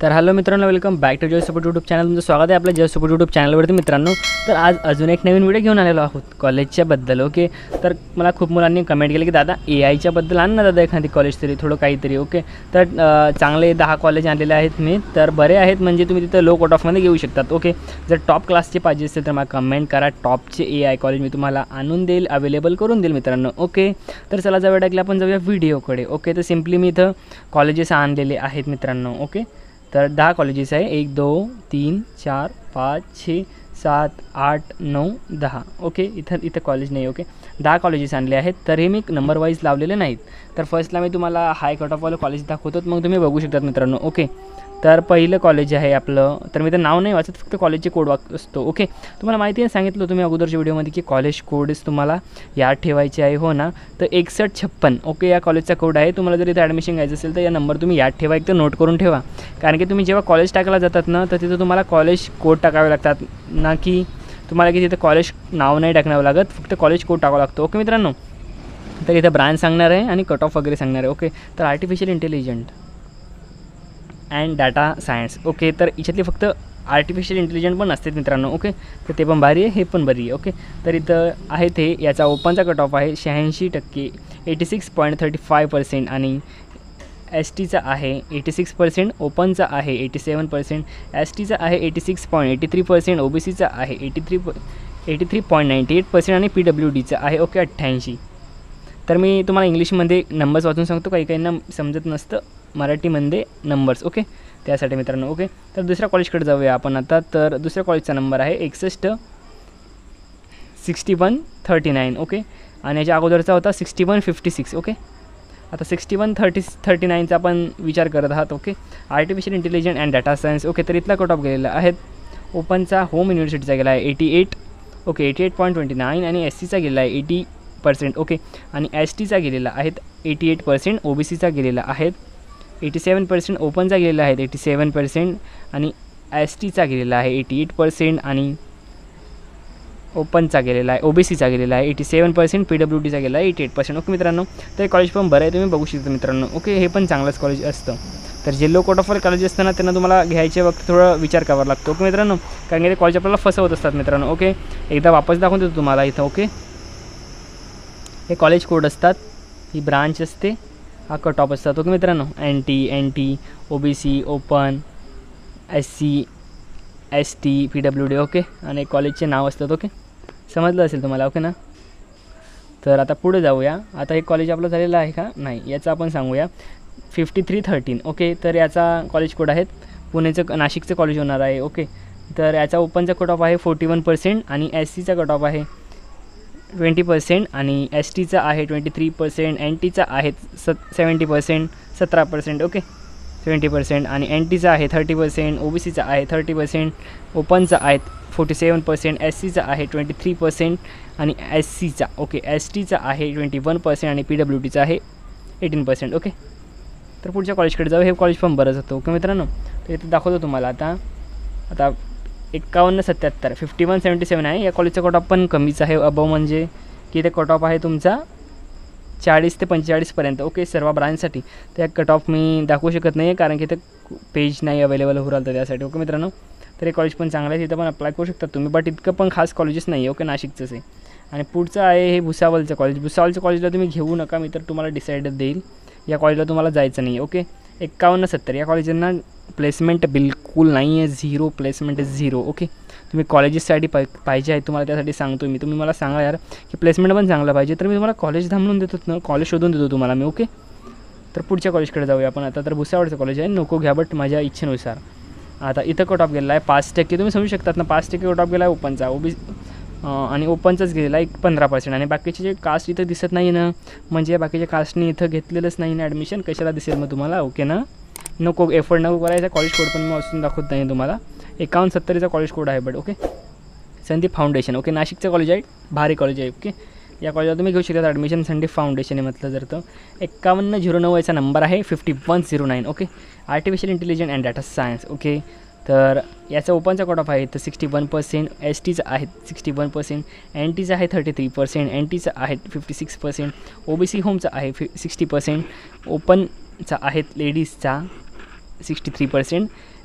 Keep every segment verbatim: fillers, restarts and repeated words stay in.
तर हॅलो मित्रांनो, welcome back to Jai Support YouTube channel. तुमचं स्वागत आहे आपल्या जय सपोर्ट यूट्यूब चॅनलवरती मित्रांनो. तर आज अजून एक नवीन व्हिडिओ घेऊन आलेलो आहोत कॉलेजच्या बद्दल. ओके, तर मला खूप मुलांनी कमेंट केली की दादा ए आयच्या बद्दल आण ना दादा एखादी कॉलेज तरी थोडं काहीतरी. ओके, तर चांगले दहा कॉलेज आणलेले आहेत मी, तर बरे आहेत म्हणजे तुम्ही तिथं लो कट ऑफमध्ये घेऊ शकतात. ओके, जर टॉप क्लासचे पाहिजे असेल तर मला कमेंट करा, टॉपचे ए आय कॉलेज मी तुम्हाला आणून देईल, अवेलेबल करून देईल मित्रांनो. ओके, तर चला जाऊया टाकले आपण जाऊया व्हिडिओकडे. ओके, तर सिम्पली मी इथं कॉलेजेस आणलेले आहेत मित्रांनो. ओके, तर दहा कॉलेजेस आहे, एक दोन तीन चार पाच छे सात आठ नऊ दहा. ओके, इथं इथं कॉलेज नाही. ओके, दहा कॉलेजेस आणले आहेत, तर हे मी नंबर वाईज लावलेले नाहीत. तर फर्स्टला मी तुम्हाला हाय कट ऑफवालं कॉलेज दाखवतो, मग तुम्ही बघू शकतात मित्रांनो. ओके, तर पहिलं कॉलेज आहे आपलं, तर मी तर नाव नाही वाचत, फक्त कॉलेजचे कोड वाच असतो. ओके, तुम्हाला माहिती आहे, सांगितलं तुम्ही अगोदरच्या व्हिडिओमध्ये की कॉलेज कोडच तुम्हाला याद ठेवायचे आहे, हो ना. तर एकसष्ट छप्पन ओके या कॉलेजचा कोड आहे. तुम्हाला जर इथं ॲडमिशन घ्यायचं असेल तर या नंबर तुम्ही याद ठेवा, एक तर नोट करून ठेवा. कारण की तुम्ही जेव्हा कॉलेज टाकायला जातात ना, तर तिथं तुम्हाला कॉलेज कोड टाकावे लागतात ना, की तुम्हाला की तिथं कॉलेज नाव नाही टाकावं लागत, फक्त कॉलेज कोड टाकावं लागतो. ओके मित्रांनो, तर इथं ब्रांच सांगणार आहे आणि कट ऑफ वगैरे सांगणार आहे. ओके, तर artificial intelligent and data science. Okay, तर याच्यातली फक्त आर्टिफिशियल इंटेलिजंट पण असते मित्रांनो. ओके, तर ते पण भारी आहे, हे पण बरी आहे. ओके, तर इथं आहे ते याचा ओपनचा कट ऑफ आहे शहाऐंशी टक्के eighty six point thirty five percent आणि एस टीचा आहे एटी सिक्स पर्सेंट, ओपनचा आहे एटी सेवन पर्सेंट, एस टीचा आहे eighty six point eighty three percent, O B सीचा आहे eighty three eighty three point ninety eight percent आणि पी डब्ल्यू डीचा आहे ओके अठ्ठ्याऐंशी. तर मी तुम्हाला इंग्लिशमध्ये नंबर्स वाचून सांगतो, काही काहींना समजत नसतं मराठीमध्ये नंबर्स. ओके, त्यासाठी मित्रांनो. ओके, तर दुसऱ्या कॉलेजकडे जाऊया आपण आता. तर दुसऱ्या कॉलेजचा नंबर आहे एकसष्ट sixty one thirty nine. Okay, आणि याच्या अगोदरचा होता sixty one fifty six. Okay, आता सिक्स्टी वन थर्टी थर्टी नाईनचा आपण विचार करत आहात. Okay, artificial intelligent and data science. Okay, तर इथला कट ऑफ गेलेला आहेत. ओपनचा होम युनिव्हर्सिटीचा गेला आहे eighty eight okay eighty eight point twenty nine आणि एस सीचा गेला आहे एटी पर्सेंट. ओके, आणि एस टीचा गेलेला आहेत eighty eight percent, O B सीचा गेलेला आहेत एटी सेवन पर्सेंट, ओपनचा गेलेला आहे एटी सेवन पर्सेंट आणि एस टीचा गेलेला आहे एटी एट पर्सेंट आणि ओपनचा गेलेला आहे ओ बी सीचा गेलेला आहे eighty seven percent, P W डीचा गेला आहे एटी एट पर्सेंट. ओके मित्रांनो, तर हे कॉलेज पण बरं आहे, तुम्ही बघू शकता मित्रांनो. ओके, हे पण चांगलंच कॉलेज असतं. तर जे लो कट ऑफवर कॉलेज असतं ना, त्यांना तुम्हाला घ्यायच्या वक्त थोडं विचार करावा लागतो. ओके मित्रांनो, कारण की ते कॉलेज आपल्याला फसवत असतात मित्रांनो. ओके, एकदा वापस दाखवून देतो तुम्हाला इथं. ओके, हे कॉलेज कोड असतात, ही ब्रांच असते, हा कट ऑफ असतात. ओके मित्रांनो, N T N T O B C open S C S T P W D. Okay, आणि कॉलेजचे नाव असतात. ओके, समजलं असेल तुम्हाला. ओके ना, तर आता पुढे जाऊया. आता हे कॉलेज आपलं झालेलं आहे का नाही याचं आपण सांगूया. Fifty three thirteen. ओके, तर याचा कॉलेज कोड आहेत, पुणेचं नाशिकचं कॉलेज होणार आहे. ओके, तर याचा ओपनचा कट ऑफ आहे फोर्टी वन पर्सेंट आणि एस सीचा कट ऑफ आहे ट्वेंटी पर्सेंट आणि एस टीचा आहे ट्वेंटी थ्री पर्सेंट, एन टीचा आहे सत सेवन्टी पर्सेंट सतरा पर्सेंट. ओके, सेवन्टी पर्सेंट आणि एन टीचा आहे थर्टी पर्सेंट, ओ बी सीचा आहे थर्टी पर्सेंट, ओपनचा आहे फोर्टी सेवन पर्सेंट, एस सीचा आहे ट्वेंटी थ्री पर्सेंट आणि एस सीचा ओके एस टीचा आहे ट्वेंटी वन पर्सेंट आणि पी डब्ल्यू डीचा आहे एटीन पर्सेंट. ओके, तर पुढच्या कॉलेजकडे जाऊ. हे कॉलेज पण बरंच होतं. ओके मित्रांनो, तर इथे दाखवतो तुम्हाला आता. आता एक्कावन्न सत्याहत्तर फिफ्टी वन सेवन्टी सेवन आहे. या कॉलेजचा कट ऑफ पण कमीच आहे, अबव म्हणजे की इथे कट ऑफ आहे तुमचा चाळीस ते पंचेचाळीसपर्यंत. ओके, सर्व ब्रांचसाठी. त्या कट ऑफ मी दाखवू शकत नाही आहे कारण की ते पेज नाही अवेलेबल होऊ राहिलं त्यासाठी. ओके मित्रांनो, तर हे कॉलेज पण चांगलं आहे, तिथं पण अप्लाय करू शकता तुम्ही, बट इतकं पण खास कॉलेजेस नाही आहे. ओके, नाशिकचंच आहे. आणि पुढचं आहे हे भुसावलचं कॉलेज. भुसावलचं कॉलेजला तुम्ही घेऊ नका, मी तर तुम्हाला डिसाईड देईल, या कॉलेजला तुम्हाला जायचं नाही आहे. ओके, एक्कावन्न सत्तर या कॉलेजांना प्लेसमेंट बिलकुल नाही आहे, झिरो प्लेसमेंट आहे, झिरो. ओके, तुम्ही कॉलेजेससाठी पाय पाहिजे आहे तुम्हाला, त्यासाठी सांगतो मी. तुम्ही मला सांगा यार की प्लेसमेंट पण चांगलं पाहिजे, तर मी तुम्हाला कॉलेज थांबवून देतो ना, कॉलेज शोधून देतो तुम्हाला मी. ओके, तर पुढच्या कॉलेजकडे जाऊया आपण आता. तर भुसावळचं कॉलेज आहे, नको घ्या बट माझ्या इच्छेनुसार. आता इथं कट ऑफ गेला आहे पाच टक्के, तुम्ही समजू शकतात ना, पाच टक्के कट ऑफ गेला आहे ओपनचा, ओ बी आणि ओपनचाच गेलेला आहे पंधरा पर्सेंट आणि बाकीचे जे कास्ट इथं दिसत नाही ना, म्हणजे बाकीच्या कास्टनी इथं घेतलेलंच नाही ना ॲडमिशन, कशाला दिसेल मग तुम्हाला. ओके ना, नको एफर्ट नको करायचा. कॉलेज कोड पण मी वाचून दाखवत नाही तुम्हाला. एकावन्न सत्तरीचा कॉलेज कोड आहे but. Okay, Sandip Foundation. Okay, नाशिकचं कॉलेज आहे, भारी कॉलेज आहे. ओके, या कॉलेजला तुम्ही घेऊ शकता ॲडमिशन. संदीप फाउंडेशन आहे म्हटलं जर तर. एक्कावन्न झिरो नऊ याचा नंबर आहे fifty one zero nine. Okay, artificial intelligent and data science. Okay, तर याचा ओपनचा कट ऑफ आहे तर सिक्स्टी वन पर्सेंट, एस टीचा आहे सिक्स्टी वन पर्सेंट, एन टीचा आहे थर्टी थ्री पर्सेंट, एन टीचा आहे fifty six percent, O B C होमचा आहे फिफ्टी सिक्स्टी पर्सेंट, ओपनचा आहेत लेडीजचा sixty three percent,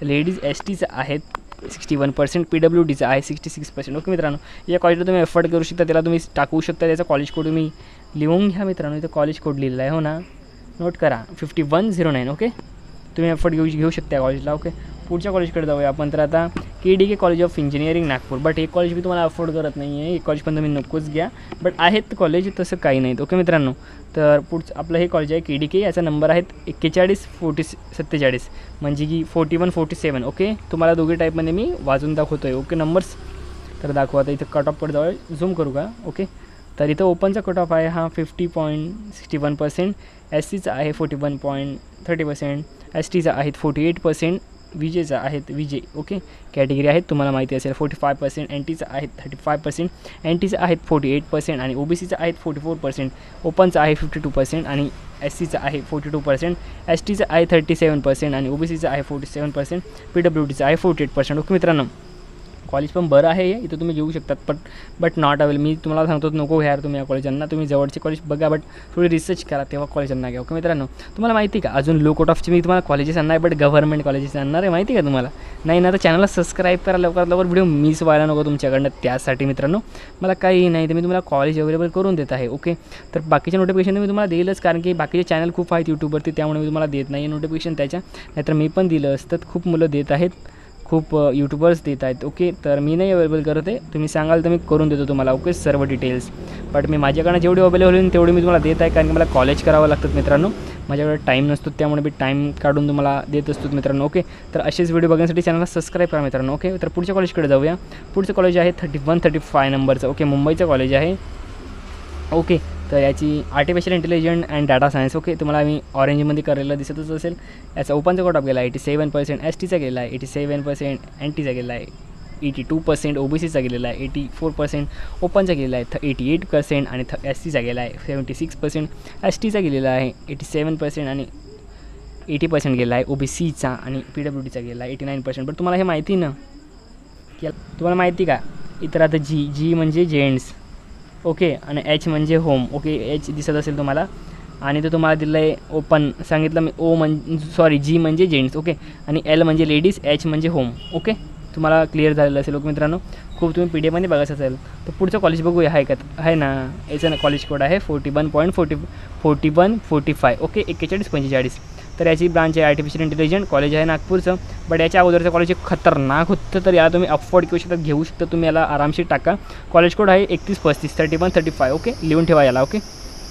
ladies S टीचं आहेत sixty one percent, P W डीचं आहे सिक्स्टी सिक्स पर्सेंट. ओके मित्रांनो, या कॉलेजला तुम्ही एफर्ट करू शकता, त्याला तुम्ही टाकू शकता. त्याचा कॉलेज कोड तुम्ही लिहून घ्या मित्रांनो, इथं कॉलेज कोड लिहिलेला आहे हो ना, नोट करा fifty one zero nine. Okay, तुम्ही एफर्ट घेऊ घेऊ शकता या कॉलेजला. ओके, पुढच्या कॉलेजकडे जाऊया आपण. तर आता K D K college of engineering Nagpur, but हे कॉलेज मी तुम्हाला अफोर्ड करत नाही आहे, हे कॉलेज पण तुम्ही नकोच घ्या, बट आहेत कॉलेज तसं काही नाहीत. ओके मित्रांनो, तर पुढचं आपलं हे कॉलेज आहे के डी के, याचा नंबर आहेत एक्केचाळीस फोर्टी सत्तेचाळीस म्हणजे की forty one forty seven. Okay, तुम्हाला दोघी टाईपमध्ये मी वाजून दाखवतो आहे. ओके नंबर्स, तर दाखवा. आता इथं कट ऑफकडे जाऊया, झूम करू का. ओके, तर इथं ओपनचा कट ऑफ आहे हा fifty point sixty one percent, S सीचा आहे forty one point thirty percent, S टीचा आहेत फोर्टी एट पर्सेंट, विजेचा आहेत विजे. ओके, कॅटेगरी आहेत तुम्हाला माहिती असेल फोर्टी फाय पर्सेंट, एन टीचं आहेत थर्टी फाय पर्सेंट, एन टीचं आहेत फोर्टी एट पर्सेंट आणि ओ बी सीचं आहेत फोर्टी फोर पर्सेंट, ओपनचं आहे फिफ्टी टू पर्सेंट आणि एस सीचं आहे फोर्टी टू पर्सेंट, एस टीचं आहे थर्टी सेवन पर्सेंट आणि ओ बी सीचं आहे forty seven percent, P W डीचं आहे फोर्टी एट पर्सेंट. ओके मित्रांनो, कॉलेज पण बरं आहे, इथं तुम्ही घेऊ शकतात, बट बट नॉट अवेल. मी तुम्हाला सांगतो नको घ्या तुम्ही या कॉलेजांना, तुम्ही जवळचे कॉलेज बघा, बट थोडी रिसर्च करा तेव्हा कॉलेजांना घ्या. ओके मित्रांनो, तुम्हाला माहिती का अजून लो कट ऑफचे मी तुम्हाला कॉलेजेस आणणार आहे, बट गव्हर्नमेंट कॉलेजेस आणणार आहे, माहिती का तुम्हाला? नाही ना, तर चॅनलला सबस्क्राईब करा लवकरात लवकर, व्हिडिओ मिस व्हायला नको तुमच्याकडनं. त्यासाठी मित्रांनो मला काही नाही तर मी तुम्हाला कॉलेज अवेलेबल करून देत आहे. ओके, तर बाकीचे नोटिफिकेशन मी तुम्हाला देईलच, कारण की बाकीचे चॅनल खूप आहेत यूट्यूबवरती, त्यामुळे मी तुम्हाला देत नाही नोटिफिकेशन त्याच्या, नाहीतर मी पण दिलं असतं. खूप मुलं देत आहेत, खूप यूट्यूबर्स देत आहेत. ओके, तर मी नाही अवेलेबल करत आहे, तुम्ही सांगाल तर मी करून देतो तुम्हाला. ओके, सर्व डिटेल्स, बट मी माझ्याकडनं जेवढी अवेलेबल होईल तेवढी मी तुम्हाला देत आहे, कारण की मला कॉलेज करावं लागतं मित्रांनो, माझ्याकडे टाईम नसतो, त्यामुळे मी टाईम काढून तुम्हाला देत असतो मित्रांनो. ओके, तर असेच व्हिडिओ बघण्यासाठी चॅनलला सबस्क्राईब करा मित्रांनो. ओके, तर पुढच्या कॉलेजकडे जाऊया. पुढचं कॉलेज आहे थर्टी वन थर्टी फाय नंबरचं. ओके, मुंबईचं कॉलेज आहे. ओके, तर याची artificial intelligent and data science. Okay, तुम्हाला मी ऑरेंजमध्ये करेला दिसतच असेल. याचा ओपनचा कट ऑफ गेला आहे एटी सेवन पर्सेंट, एस टीचा गेला आहे एटी सेवन पर्सेंट, एन टीचा गेला आहे eighty two percent, O B सीचा गेलेला आहे एटी फोर पर्सेंट, ओपनचा गेला आहे थ एटी एट पर्सेंट आणि थ एस सीचा गेला आहे सेवन्टी सिक्स पर्सेंट, एस टीचा गेलेला आहे एटी सेवन पर्सेंट आणि एटी पर्सेंट गेला आहे, ओ बी सीचा आणि पी डब्ल्यू डीचा गेला आहे एटी नाईन पर्सेंट. पण तुम्हाला हे माहिती ना, की तुम्हाला माहिती का इतर आता जी जी म्हणजे जेंट्स. ओके, आणि एच म्हणजे होम. ओके, एच दिसत असेल तुम्हाला, आणि तो तुम्हाला दिलं आहे ओपन, सांगितलं मी ओ म्हणजे सॉरी जी म्हणजे जेंट्स. ओके, आणि एल म्हणजे लेडीज, एच म्हणजे होम. ओके, तुम्हाला क्लिअर झालेलं असेल. ओके मित्रांनो, खूप तुम्ही पी डी एफमध्ये बघायचं असेल. तर पुढचं कॉलेज बघूया, आहे का आहे ना, याचं ना कॉलेज कोड आहे forty one point forty forty one forty five. Okay, एक्केचाळीस पंचेचाळीस. तर याची ब्रांच आहे आर्टिफिशियल इंटेलिजंट, कॉलेज आहे नागपूरचं, बट याच्या अगोदरचं कॉलेज एक खतरनाक होतं, तर याला तुम्ही अफोर्ड घेऊ शकता घेऊ शकता तुम्ही याला आरामशीर टाका. कॉलेज कोड आहे एकतीस पस्तीस thirty one thirty five. Okay, लिहून ठेवा याला. ओके,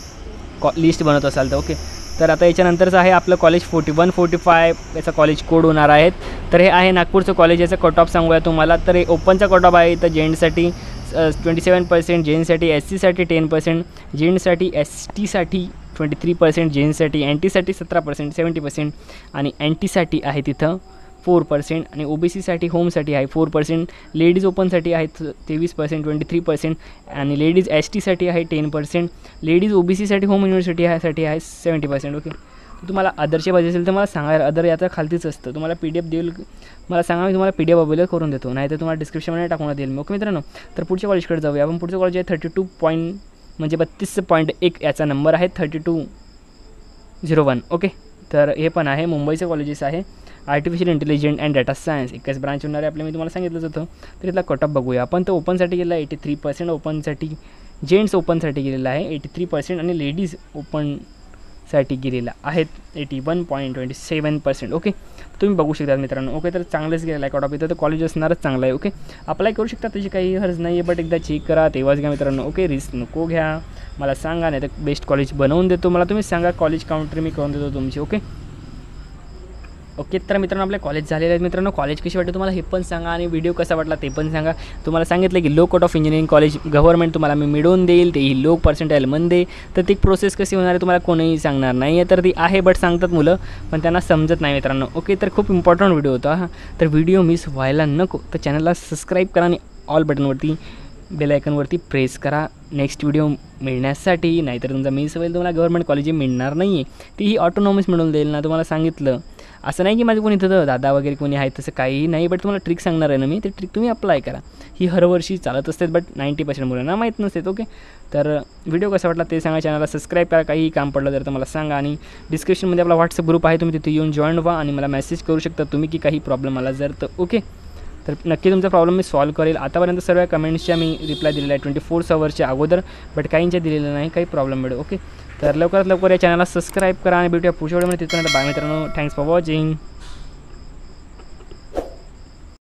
कॉ लिस्ट बनवत असाल तर. ओके, तर आता याच्यानंतरचं आहे आपलं college forty one forty five, याचा कॉलेज कोड होणार आहेत. तर हे आहे नागपूरचं कॉलेज, याचा कट ऑफ सांगूया तुम्हाला. तर हे ओपनचा कट ऑफ आहे, तर जेंट्ससाठी ट्वेंटी सेवन पर्सेंट, जेंट्ससाठी एस सीसाठी टेन पर्सेंट, जेंट्ससाठी एस टीसाठी ट्वेंटी थ्री पर्सेंट, जेंट्ससाठी एन टीसाठी सतरा पर्सेंट सेवन्टी पर्सेंट आणि एन टीसाठी आहे तिथं फोर पर्सेंट आणि ओ बी सीसाठी होमसाठी आहे फोर पर्सेंट, लेडीज ओपनसाठी आहेत तेवीस पर्सेंट ट्वेंटी थ्री पर्सेंट आणि लेडीज एस टीसाठी आहे ten percent, ladies O B सीसाठी होम युनिव्हर्सिटी आहे साठी आहे सेवन्टी पर्सेंट. ओके, तुम्हाला अदरचे पाहिजे असेल तर मला सांगा, अदर याचा खालतीच असतं, तुम्हाला पी डी एफ देईल, मला सांगा, मी तुम्हाला पी डी एफ अवेलेबल करून देतो, नाही तर तुम्हाला डिस्क्रिप्शनमध्ये टाकून देईल. ओके मित्रांनो, तर पुढच्या कॉलेजकडे जाऊया आपण. पुढचं कॉलेज आहे थर्टी टू पॉईंट म्हणजे बत्तीस पॉईंट एक, याचा नंबर आहे thirty two zero one. Okay, तर हे पण आहे मुंबईचं कॉलेजेस आहे, artificial intelligent and data science, एकच ब्रांच होणार आहे आपल्या, मी तुम्हाला सांगितलंच होतं. तर इथला कट ऑफ बघूया आपण. तर ओपनसाठी गेला आहे एटी थ्री पर्सेंट, ओपनसाठी जेंट्स ओपनसाठी गेलेला आहे एटी थ्री पर्सेंट आणि लेडीज ओपनसाठी गेलेला आहेत eighty one point twenty seven percent. Okay, तुम्ही बघू शकता मित्रांनो. ओके, तर चांगलंच गेलेलं आहे कट ऑफ, इथं तर कॉलेज असणारच चांगलं आहे. ओके, अप्लाय करू शकता, त्याची काही हर्ज नाही आहे, बट एकदा चेक करा तेव्हाच घ्या मित्रांनो. ओके, रिस्क नको घ्या, मला सांगा, नाही तर बेस्ट कॉलेज बनवून देतो, मला तुम्ही सांगा, कॉलेज काउंटर मी करून देतो तुमची. ओके ओके तर मित्रांनो, आपले कॉलेज झालेले आहेत मित्रांनो. कॉलेज कशी वाटते तुम्हाला हे पण सांगा आणि व्हिडिओ कसा वाटला ते पण सांगा. तुम्हाला सांगितलं की low cut off engineering college government तुम्हाला मी मिळवून देईल, तेही लो पर्सेंटाईलमध्ये. तर ती प्रोसेस कशी होणार आहे तुम्हाला कोणीही सांगणार नाही आहे, तर ती आहे बट सांगतात मुलं, पण त्यांना समजत नाही मित्रांनो. ओके, तर खूप इम्पॉर्टंट व्हिडिओ होता हा, तर व्हिडिओ मिस व्हायला नको, तर चॅनलला सबस्क्राईब करा आणि ऑल बटनवरती बेल आयकनवरती प्रेस करा नेक्स्ट व्हिडिओ मिळण्यासाठी. नाहीतर तुमचा मिस होईल, तुम्हाला गव्हर्नमेंट कॉलेज मिळणार नाही आहे, तीही ऑटोनॉमस मिळून देईल ना, तुम्हाला सांगितलं. असं नाही की माझं कोणी इथं दादा वगैरे कोणी आहे तसं काहीही नाही, बट तुम्हाला ट्रिक सांगणार आहे ना मी, ते ट्रिक तुम्ही अप्लाय करा. ही हर वर्षी चालत असते, बट नाईंटी पर्सेंट मुलांना माहीत नसते. ओके, तर व्हिडिओ कसा वाटला ते सांगा, चॅनलला सबस्क्राईब करा, काहीही काम पडलं तर मला सांगा. आणि डिस्क्रिप्शनमध्ये आपला व्हॉट्सअप ग्रुप आहे, तुम्ही तिथे येऊन जॉईन व्हा आणि मला मेसेज करू शकता तुम्ही की काही प्रॉब्लेम आला जर तर. ओके, तर नक्की तुमचा प्रॉब्लेम मी सॉल्व्ह करेल. आतापर्यंत सर्व कमेंट्सच्या मी रिप्लाय दिलेला आहे ट्वेंटी फोर आवर्सच्या अगोदर, बट काहींच्या दिलेलं नाही, काही प्रॉब्लेम मिळेल. ओके, तर लवकरात लवकर या चॅनलला सबस्क्राईब करा आणि भेटूया पुढच्या व्हिडिओमध्ये. तिथपर्यंत बाय मित्रांनो, थँक्स फॉर वॉचिंग.